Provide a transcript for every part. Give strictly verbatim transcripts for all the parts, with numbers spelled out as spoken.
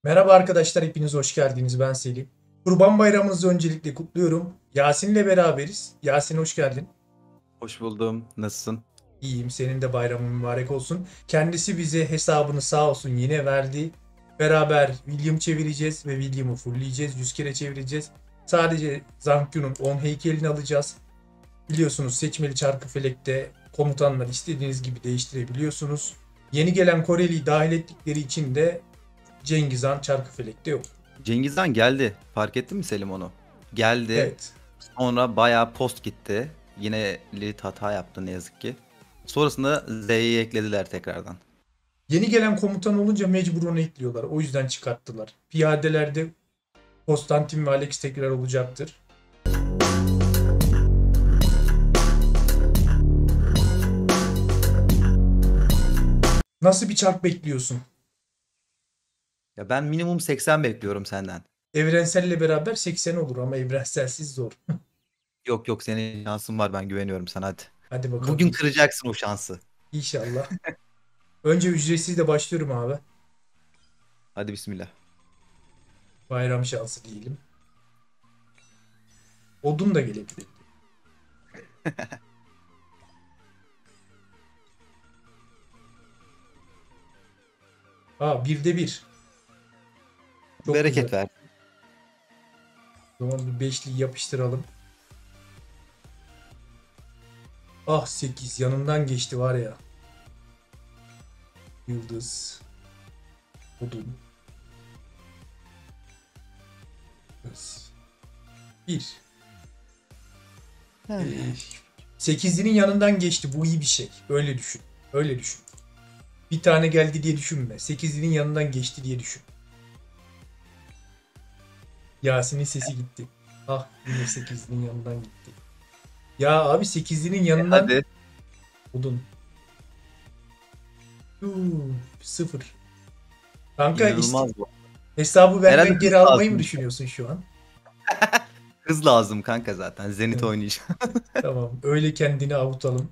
Merhaba arkadaşlar, hepiniz hoş geldiniz. Ben Selim. Kurban Bayramınızı öncelikle kutluyorum. Yasin'le beraberiz. Yasin hoş geldin. Hoş buldum. Nasılsın? İyiyim, senin de bayramın mübarek olsun. Kendisi bize hesabını sağ olsun yine verdi. Beraber William çevireceğiz ve William'ı fullleyeceğiz. yüz kere çevireceğiz. Sadece Zankyu'nun on heykelini alacağız. Biliyorsunuz seçmeli Çarkıfelek'te komutanlar istediğiniz gibi değiştirebiliyorsunuz. Yeni gelen Koreli'yi dahil ettikleri için de Cengiz Han Çarkıfelek'te yok. Cengiz Han geldi. Fark ettin mi Selim onu? Geldi. Evet. Sonra bayağı post gitti. Yine Lilith hata yaptı ne yazık ki. Sonrasında Z'yi eklediler tekrardan. Yeni gelen komutan olunca mecbur onu ekliyorlar. O yüzden çıkarttılar. Piyadelerde Konstantin ve Alex tekrar olacaktır. Nasıl bir çark bekliyorsun? Ya ben minimum seksen bekliyorum senden. Evrenselle beraber seksen olur ama evrenselsiz zor. Yok yok, senin şansın var, ben güveniyorum sana, hadi. Hadi bakalım Bugün inşallah. kıracaksın o şansı. İnşallah. Önce ücretsiz de başlıyorum abi. Hadi bismillah. Bayram şansı diyelim. Odun da gelebilir. Aa, birde bir. Çok güzel. Bereket ver. O zaman bir beşliyi yapıştıralım. Ah, sekiz yanından geçti var ya. Yıldız. Odun. Kız. Bir. Ee, sekizlinin yanından geçti. Bu iyi bir şey. Öyle düşün. Öyle düşün. Bir tane geldi diye düşünme. Sekizlinin yanından geçti diye düşün. Yasin'in sesi gitti. Ah, yine sekizlinin yanından gitti. Ya abi, sekizlinin E, yanından hadi. odun. Uuu, sıfır. Kanka isti- İnanılmaz bu. hesabı Herhalde benden hız geri almayı mı lazım. düşünüyorsun şu an? Hız lazım kanka zaten. Zenit Evet, oynayacağım. tamam. Öyle kendini avutalım.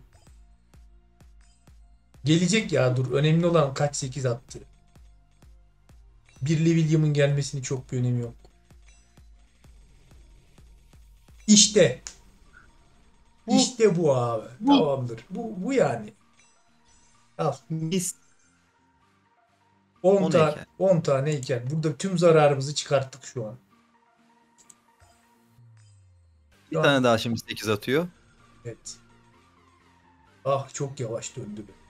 Gelecek ya, dur. Önemli olan kaç sekiz attı. Birli William'ın gelmesini çok bir önemi yok. İşte. Bu. İşte bu abi. Bu. Tamamdır. Bu, bu yani. Al. Mis. on on tane, heykel. on tane heykel. Burada tüm zararımızı çıkarttık şu an. Bir Şu an tane daha şimdi sekiz atıyor. evet. Ah, çok yavaş döndü be.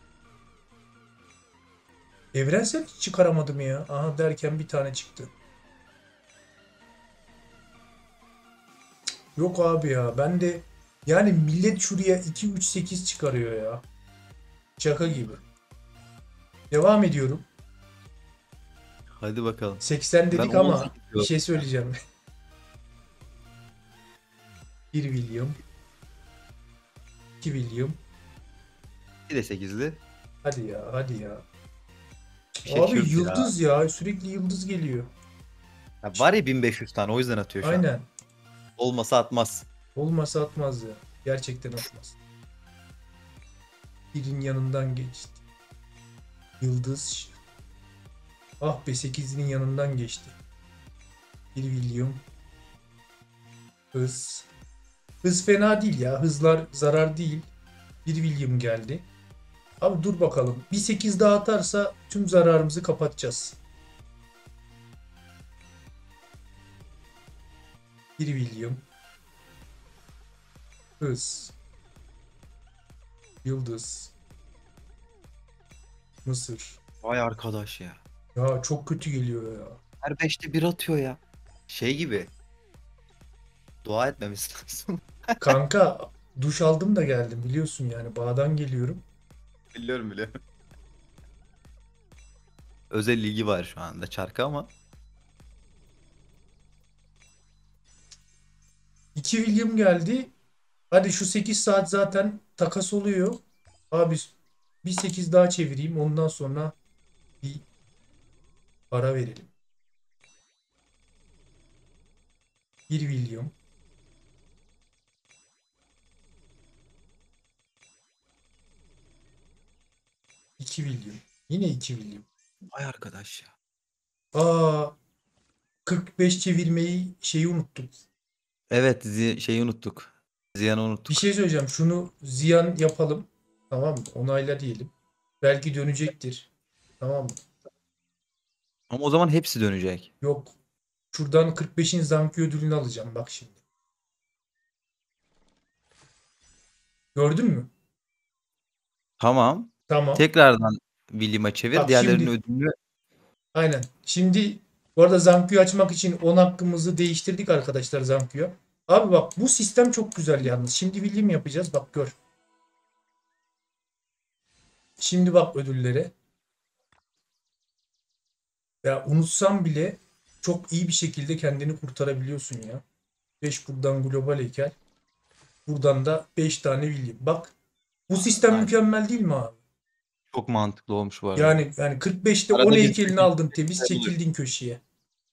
Evrensel hiç çıkaramadım ya. Aha derken bir tane çıktı. Yok abi ya. Ben de yani millet şuraya iki üç sekiz çıkarıyor ya. Şaka gibi. Devam ediyorum. Hadi bakalım. seksen Ben dedik ama on sekiz bir diyorum. şey söyleyeceğim. bir William. iki William. Bir de sekizli. Hadi ya, hadi ya. Abi Şaşırt ya. yıldız ya. Sürekli yıldız geliyor. Ya var ya bin beş yüz tane, o yüzden atıyor şu an. Aynen. Olmasa atmaz. Olmasa atmaz ya. Gerçekten atmaz. Birin yanından geçti. Yıldız. Ah be, sekizinin yanından geçti. Bir William. Hız. Hız fena değil ya. Hızlar zarar değil. Bir William geldi. Abi dur bakalım. Bir sekiz daha atarsa tüm zararımızı kapatacağız. Bir William. Hız. Yıldız. Mısır. Vay arkadaş ya. Ya çok kötü geliyor ya. Her beşte bir atıyor ya. Şey gibi. Dua etmemiz lazım. Kanka, duş aldım da geldim biliyorsun, yani bağdan geliyorum. Biliyorum biliyorum. Özel ilgi var şu anda çarka ama. iki William geldi. Hadi şu sekiz saat zaten takas oluyor. Abi bir sekiz daha çevireyim, ondan sonra bir para verelim. Bir William. iki William. Yine iki William. Vay arkadaş ya. Aa, kırk beş çevirmeyi şeyi unuttuk. Evet, zi- şeyi unuttuk. Ziyan'ı Bir unuttuk. şey söyleyeceğim. Şunu ziyan yapalım. Tamam mı? Onayla diyelim. Belki dönecektir. Tamam mı? Ama o zaman hepsi dönecek. Yok. Şuradan kırk beşin Zanki ödülünü alacağım bak şimdi. Gördün mü? Tamam. Tamam. Tekrardan William'a çevir. Bak Diğerlerinin şimdi ödülünü aynen. Şimdi bu arada Zanku'yu açmak için on hakkımızı değiştirdik arkadaşlar Zanku'ya. Abi bak bu sistem çok güzel yalnız. Şimdi William yapacağız. Bak gör. Şimdi bak ödüllere. Ya unutsam bile çok iyi bir şekilde kendini kurtarabiliyorsun ya. beş buradan global heykel. Buradan da beş tane William. Bak bu sistem Aynen. mükemmel değil mi abi? Çok mantıklı olmuş bu arada. Yani yani kırk beşte on Arada bir heykelini sıkıntı aldın temiz oluyor. çekildin köşeye.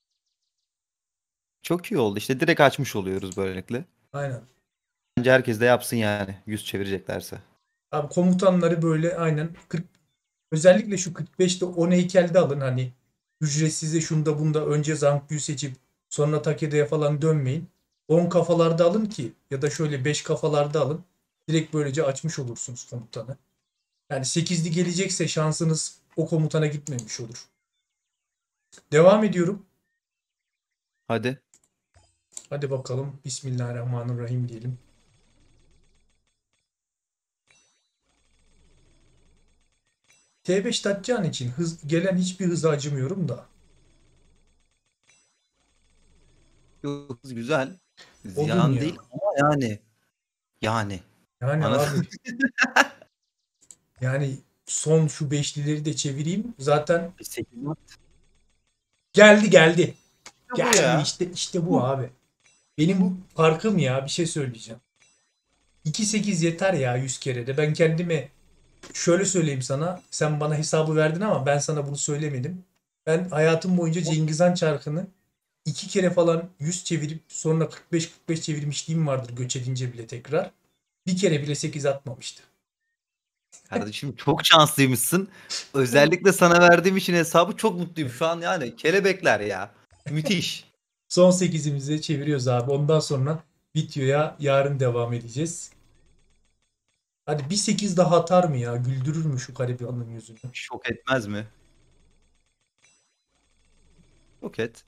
Çok iyi oldu. İşte direkt açmış oluyoruz böylelikle. Aynen. Bence herkes de yapsın yani. Yüz çevireceklerse. Abi komutanları böyle aynen kırk özellikle şu kırk beşte on heykelde alın hani ücretsize şunda bunda önce Zanku'yu seçip sonra Takeda'ya falan dönmeyin. on kafalarda alın ki ya da şöyle beş kafalarda alın. Direkt böylece açmış olursunuz komutanı. Yani sekizli gelecekse şansınız o komutana gitmemiş olur. Devam ediyorum. Hadi. Hadi bakalım. Bismillahirrahmanirrahim diyelim. T beş Tatcan için hız, gelen hiçbir hıza acımıyorum da. Yok, güzel. Odun Ziyan ya. değil ama yani. Yani. Yani Anladın abi yani son şu beşlileri de çevireyim. Zaten mı? geldi geldi. Bu Geldi ya. işte işte bu Bu. abi. Bu. Benim farkım ya bir şey söyleyeceğim. iki sekiz yeter ya yüz kere de. Ben kendime şöyle söyleyeyim sana. Sen bana hesabı verdin ama ben sana bunu söylemedim. Ben hayatım boyunca Cengiz Han çarkını iki kere falan yüz çevirip sonra kırk beş kırk beş çevirmişliğim vardır göç edince bile tekrar. Bir kere bile sekiz atmamıştı. Kardeşim çok şanslıymışsın. Özellikle sana verdiğim için hesabı çok mutluyum şu an yani. Kelebekler ya. Müthiş. Son sekizimizi çeviriyoruz abi. Ondan sonra videoya yarın devam edeceğiz. Hadi bir sekiz daha atar mı ya? Güldürür mü şu garibanın yüzünü? Şok etmez mi? Şok et.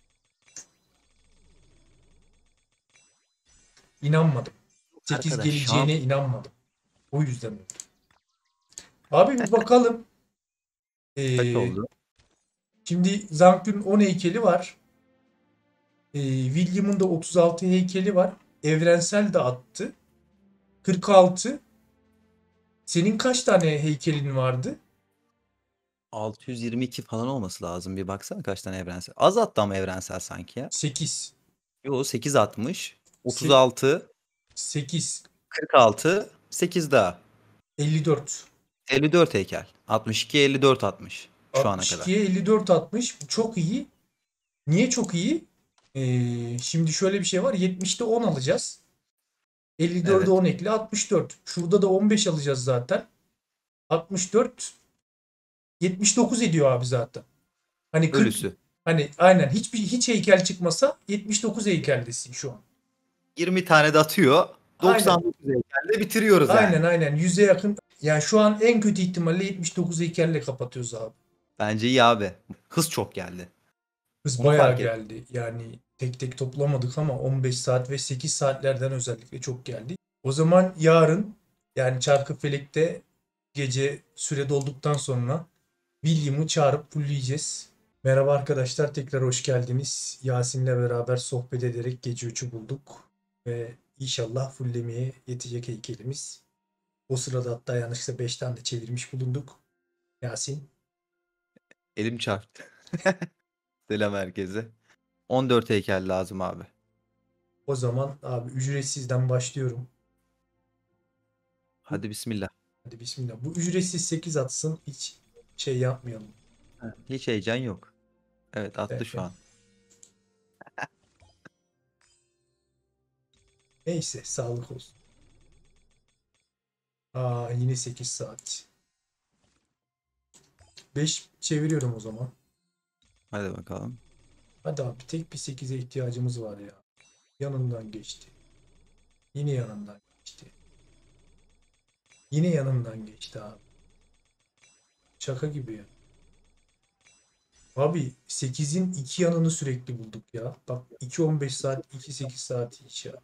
İnanmadım. sekiz Arkadaş şans geleceğine inanmadım. O yüzden öyle. Abi bir bakalım. kaç Ee, oldu? şimdi Zank'ın on heykeli var. Ee, William'ın da otuz altı heykeli var. Evrensel de attı. kırk altı. Senin kaç tane heykelin vardı? altı yüz yirmi iki falan olması lazım. Bir baksana kaç tane evrensel. Az attı ama evrensel sanki ya. sekiz. Yo, sekiz atmış. Se- otuz altı, sekiz. kırk altı, sekiz daha. elli dört. elli dört heykel. altmış iki, elli dört atmış şu ana kadar. altmış ikiye elli dört atmış. Bu çok iyi. Niye çok iyi? Ee, şimdi şöyle bir şey var. yetmişte on alacağız. elli dörde Evet. on ekle altmış dört. Şurada da on beş alacağız zaten. altmış dört yetmiş dokuz ediyor abi zaten. Hani kırk Ölüsü. hani aynen hiçbir hiç heykel çıkmasa yetmiş dokuz heykeldesin şu an. yirmi tane de atıyor. Aynen. doksan dokuz heykelle bitiriyoruz Aynen yani. aynen. yüze yakın. Yani şu an en kötü ihtimalle yetmiş dokuz heykelle kapatıyoruz abi. Bence iyi abi. Hız çok geldi. Hız Onu bayağı fark et. geldi. Yani tek tek toplamadık ama on beş saat ve sekiz saatlerden özellikle çok geldi. O zaman yarın yani Çarkıfelek'te gece süre dolduktan sonra William'ı çağırıp fullleyeceğiz. Merhaba arkadaşlar, tekrar hoş geldiniz. Yasin'le beraber sohbet ederek gece üçü bulduk. Ve inşallah fulllemeye yetecek heykelimiz. O sırada hatta yanlışlıkla beş tane de çevirmiş bulunduk. Yasin. Elim çarptı. Selam herkese. on dört heykel lazım abi. O zaman abi ücretsizden başlıyorum. Bu, Hadi bismillah. hadi bismillah. Bu ücretsiz sekiz atsın. Hiç şey yapmayalım. Hiç heyecan yok. Evet, attı şu Derken. an. Neyse sağlık olsun. Aa yine sekiz saat. beş çeviriyorum o zaman. Hadi bakalım. Hadi abi tek bir sekize ihtiyacımız var ya. Yanından geçti. Yine yanından geçti. Yine yanından geçti abi. Şaka gibi ya. Abi sekizin iki yanını sürekli bulduk ya. Bak iki on beş saat, iki sekiz saat hiç ya.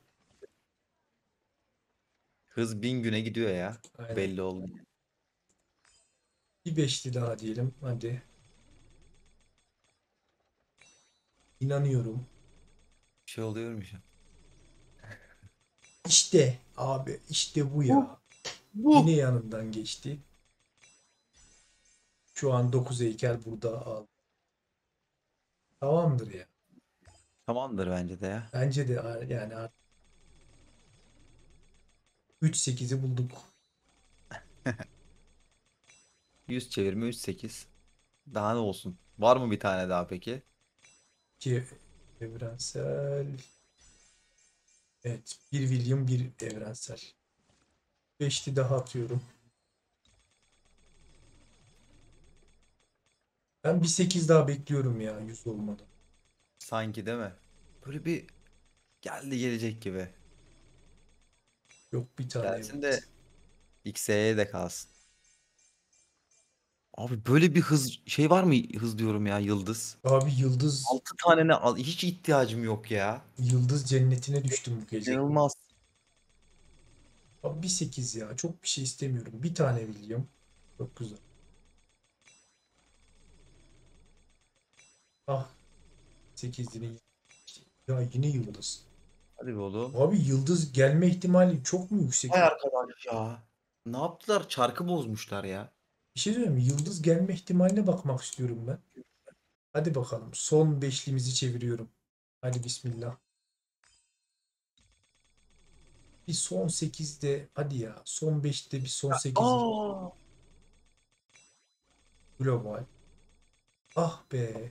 Hız bin güne gidiyor ya. Aynen. Belli oldu. Bir beşli daha diyelim. Hadi. İnanıyorum. Bir şey oluyormuş ya. İşte abi işte bu Bu. ya. Yine Bu. yanından geçti. Şu an dokuz heykel burada al. Tamamdır ya. Tamamdır bence de ya. Bence de a- yani artık üç sekizi bulduk. yüz çevirme üç sekiz. Daha ne olsun? Var mı bir tane daha peki? İki evrensel. Evet. Bir William, bir evrensel. Beşli daha atıyorum. Ben bir sekiz daha bekliyorum ya yüz olmadı. Sanki değil mi? Böyle bir geldi gelecek gibi. Yok bir tane Gelsin de evet. X E'ye de kalsın. Abi böyle bir hız şey var mı, hız diyorum ya, yıldız. Abi yıldız Altı tane ne al, hiç ihtiyacım yok ya. yıldız cennetine düştüm bu gece. İnanılmaz. Abi bir sekiz ya. Çok bir şey istemiyorum. Bir tane William. Çok güzel. Ah sekiz yine. Ya yine yıldız. Hadi be oğlum. Abi yıldız gelme ihtimali çok mu yüksek? Hay arkadaş ya. Ne yaptılar? Çarkı bozmuşlar ya. Bir şey söyleyeyim mi? Yıldız gelme ihtimaline bakmak istiyorum ben. Hadi bakalım. Son beşlimizi çeviriyorum. Hadi bismillah. Bir son sekizde hadi ya. Son beşte bir son sekiz Aa! global. Ah be.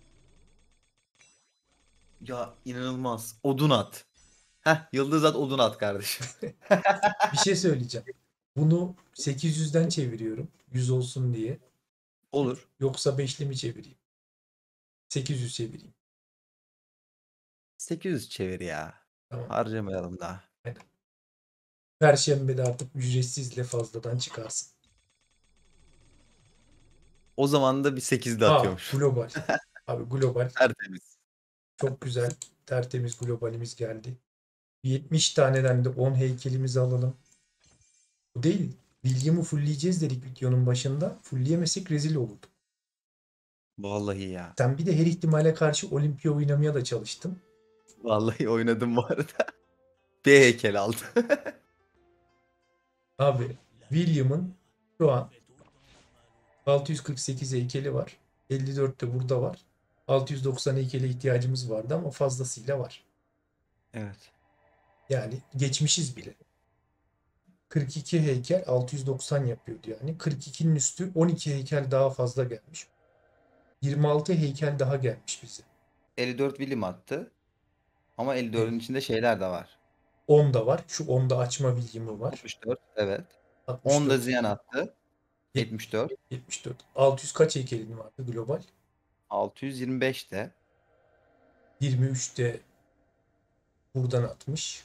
Ya inanılmaz. Odun at. Heh, yıldız at, odun at kardeşim. Bir şey söyleyeceğim. Bunu sekiz yüzden çeviriyorum. yüz olsun diye. Olur. Yoksa beşli mi çevireyim? sekiz yüz çevireyim. sekiz yüz çevir ya. Tamam. Harcamayalım daha. Aynen. Perşembe de artık ücretsizle fazladan çıkarsın. O zaman da bir sekiz de Aa atıyormuş. global. Abi global. Tertemiz. Çok güzel. Tertemiz globalimiz geldi. yetmiş taneden de on heykelimizi alalım. Bu değil. William'ı fullleyeceğiz dedik videonun başında. Fullleyemesek rezil olurduk. Vallahi ya. Sen bir de her ihtimale karşı Olimpiya oynamaya da çalıştın. Vallahi oynadım bu arada. Bir heykel aldı. Abi William'ın şu an altı yüz kırk sekiz heykeli var. elli dört de burada var. altı yüz doksan heykele ihtiyacımız vardı ama fazlasıyla var. Evet. Yani geçmişiz bile. kırk iki heykel altı yüz doksan yapıyordu yani. kırk ikinin üstü on iki heykel daha fazla gelmiş. yirmi altı heykel daha gelmiş bize. elli dört bilim attı. Ama Evet. elli dördün içinde şeyler de var. on da var. Şu onda açma William'ı var. altmış dört. Evet. on da altmış dört Ziyan attı. yet- yetmiş dört. yetmiş dört. altı yüz kaç heykelin vardı global? altı yüz yirmi beş de. yirmi üç de buradan atmış.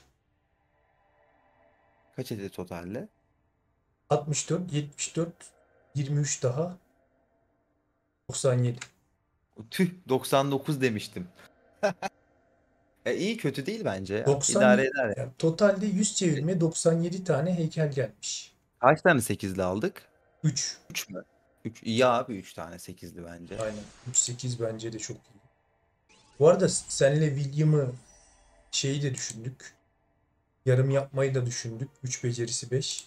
Kaç etti totalde? altmış dört, yetmiş dört, yirmi üç daha doksan yedi. Tüh, doksan dokuz demiştim. E, iyi, kötü değil bence ya. İdare doksan yedi eder. yani totalde yüz çevirmeye doksan yedi tane heykel gelmiş. Kaç tane sekizli aldık? üç. üç mü? üç. İyi abi, üç tane sekizli bence. Aynen. üç sekiz bence de çok iyi. Bu arada senle William'ı şeyi de düşündük. Yarım yapmayı da düşündük. üç becerisi beş.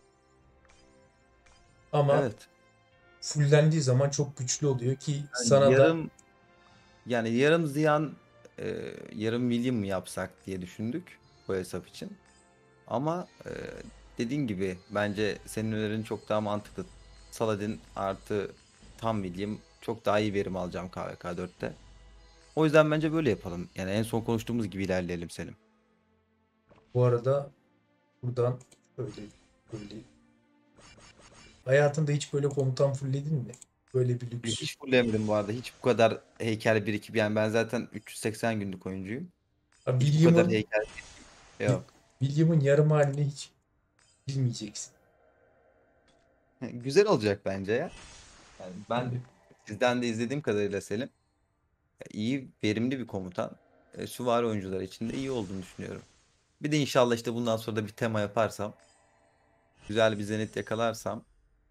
Ama Evet. fullendiği zaman çok güçlü oluyor ki Yani sana da yarım yani yarım Ziyan, e, yarım William mı yapsak diye düşündük bu hesap için. Ama e, dediğin gibi bence senin önerin çok daha mantıklı. Saladin artı tam William çok daha iyi verim alacağım K V K dörtte. O yüzden bence böyle yapalım. Yani en son konuştuğumuz gibi ilerleyelim Selim. bu arada buradan böyle böyle hayatında hiç böyle komutan fullledin mi? Böyle bir lüks. Hiç fullemedim bu arada. Hiç bu kadar heykel birikip, yani ben zaten üç yüz seksen günlük oyuncuyum. Ha, Hiç bu kadar William'ın heykel yok. William'ın yarım halini hiç bilmeyeceksin. Güzel olacak bence ya. Yani ben Yani sizden de izlediğim kadarıyla Selim, iyi, verimli bir komutan. E, süvari oyuncular için de iyi olduğunu düşünüyorum. Bir de inşallah işte bundan sonra da bir tema yaparsam, güzel bir zenit yakalarsam.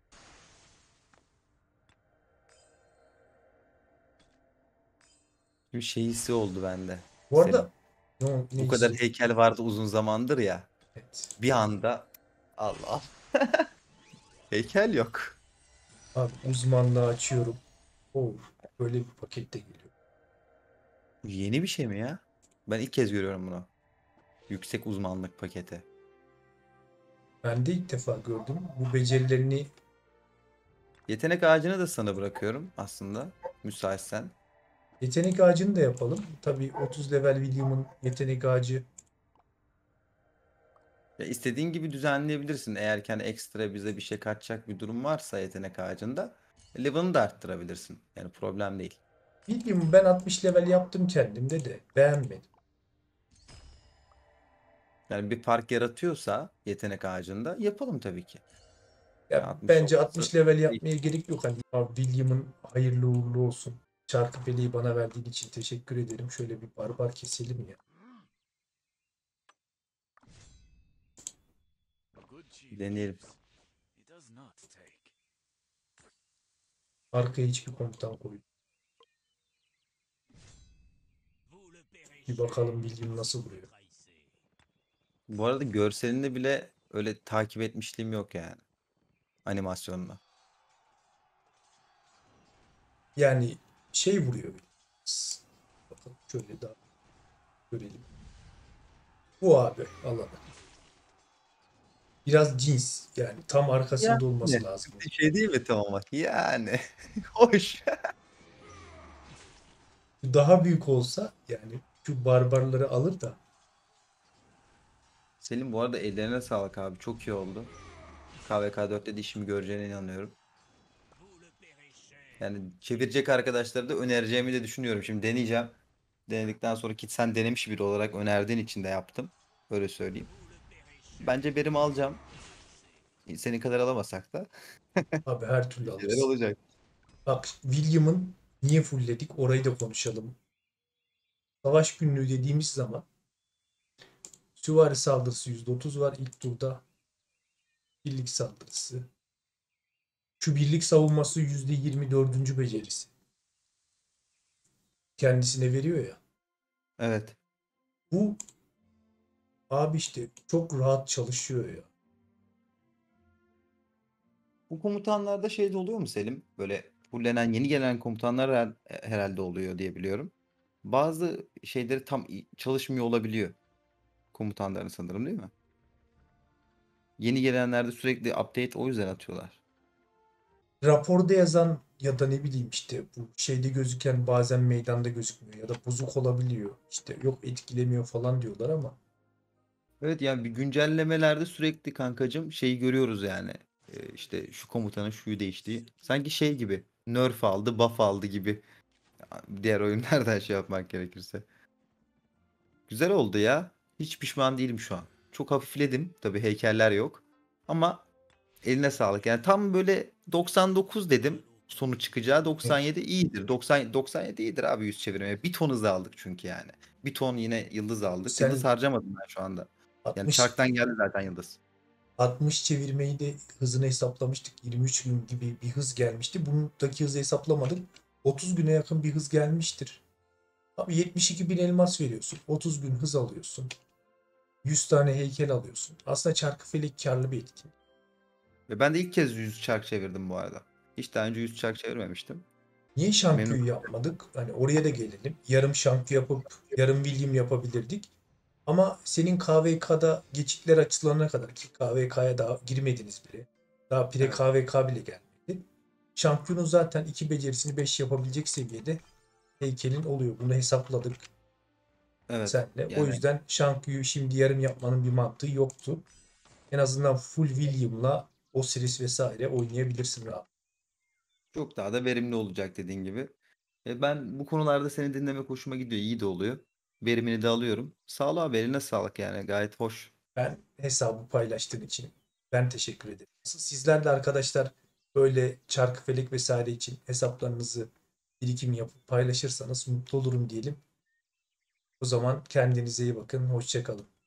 Bir şey hissi oldu bende bu Selim. arada ne, ne Bu kadar hissi? heykel vardı uzun zamandır ya. Evet. Bir anda Allah, heykel yok. Abi uzmanlığı açıyorum. Oh, böyle bir pakette geliyor. Bu yeni bir şey mi ya? Ben ilk kez görüyorum bunu. Yüksek uzmanlık paketi. Ben de ilk defa gördüm. Bu becerilerini Yetenek ağacını da sana bırakıyorum aslında. Müsaitsen. yetenek ağacını da yapalım. Tabii otuz level William'ın yetenek ağacı. Ya istediğin gibi düzenleyebilirsin. Eğer ki hani ekstra bize bir şey katacak bir durum varsa yetenek ağacında, level'ını da arttırabilirsin. Yani problem değil. William'ı ben altmış level yaptım kendimde de beğenmedim. Yani bir fark yaratıyorsa yetenek ağacında yapalım tabii ki. Yani Ya altmış bence olması altmış level değil. yapmaya gerek yok. Hani abi William'ın hayırlı uğurlu olsun. Çarkı feleği bana verdiğin için teşekkür ederim. Şöyle bir barbar keselim ya. Deneyelim. Arkaya hiçbir komutan koy. Bir bakalım William nasıl vuruyor. Bu arada görselinde bile öyle takip etmişliğim yok yani. Animasyonla. Yani şey vuruyor. S- Bakalım şöyle daha görelim. Bu abi Allah'ım. Biraz cins yani tam Yani arkasında olması lazım. bir şey değil mi tamam? Yani hoş. Daha büyük olsa yani şu barbarları alır da Selim bu arada ellerine sağlık abi. Çok iyi oldu. K V K dörtte de işimi göreceğine inanıyorum. Yani çevirecek arkadaşlara da önereceğimi de düşünüyorum. Şimdi deneyeceğim. Denedikten sonra, ki sen denemiş biri olarak önerdiğin için de yaptım. Öyle söyleyeyim. Bence verim alacağım. Senin kadar alamasak da abi her türlü bir şeyler alırsın. olacak. Bak William'ın niye fullledik orayı da konuşalım. Savaş günlüğü dediğimiz zaman süvari saldırısı yüzde otuz var ilk turda. Birlik saldırısı. Şu birlik savunması yüzde yirmi dördüncü becerisi. Kendisine veriyor ya. Evet. Bu abi işte çok rahat çalışıyor ya. Bu komutanlarda şey de oluyor mu Selim? Böyle fullenen yeni gelen komutanlar her- herhalde oluyor diye biliyorum. Bazı şeyleri tam i- çalışmıyor olabiliyor komutanların sanırım, değil mi? Yeni gelenlerde sürekli update o yüzden atıyorlar. Raporda yazan ya da ne bileyim işte bu şeyde gözüken bazen meydanda gözükmüyor ya da bozuk olabiliyor. İşte yok etkilemiyor falan diyorlar ama Evet, yani bir güncellemelerde sürekli kankacım şeyi görüyoruz yani. Ee, işte şu komutanın şuyu değiştiği. Sanki şey gibi, nerf aldı, buff aldı gibi. Diğer oyunlardan şey yapmak gerekirse. Güzel oldu ya. Hiç pişman değilim şu an. Çok hafifledim. Tabii heykeller yok. Ama eline sağlık. Yani tam böyle doksan dokuz dedim. Sonu çıkacağı doksan yedi iyidir. doksan, doksan yedi iyidir abi yüz çevirmeye. Bir ton hız aldık çünkü yani. Bir ton yine yıldız aldık. Yıldız sen harcamadım ben şu anda. Yani altmış çarktan geldi zaten yıldız. altmış çevirmeyi de hızını hesaplamıştık. yirmi üç gün gibi bir hız gelmişti. Bundaki hızı hesaplamadık. otuz güne yakın bir hız gelmiştir. Abi yetmiş iki bin elmas veriyorsun. otuz gün hız alıyorsun. yüz tane heykel alıyorsun. Aslında çarkıfelek karlı bir etkin. Ve ben de ilk kez yüz çark çevirdim bu arada. Hiç daha önce yüz çark çevirmemiştim. Niye Memnun. Şankü'yü yapmadık? Hani oraya da gelelim. Yarım Şankü yapıp yarım William yapabilirdik. Ama senin K V K'da geçitler açılana kadar ki K V K'ya daha girmediniz bile. Daha pre Evet. K V K bile gelmedi. Şampiyonun zaten iki becerisini beş yapabilecek seviyede heykelin oluyor. Bunu hesapladık Evet. senle. O Yani yüzden Şankü'yü şimdi yarım yapmanın bir mantığı yoktu. En azından full William'la Osiris vesaire oynayabilirsin rahat. Çok daha da verimli olacak dediğin gibi. E, ben bu konularda seni dinlemek hoşuma gidiyor. İyi de oluyor. Verimini de alıyorum. Sağ ol abi, eline sağlık yani. Gayet hoş. Ben hesabı paylaştığın için ben teşekkür ederim. Asıl sizler de arkadaşlar böyle Çarkıfelek vesaire için hesaplarınızı birikim yapıp paylaşırsanız mutlu olurum diyelim. O zaman kendinize iyi bakın. Hoşça kalın.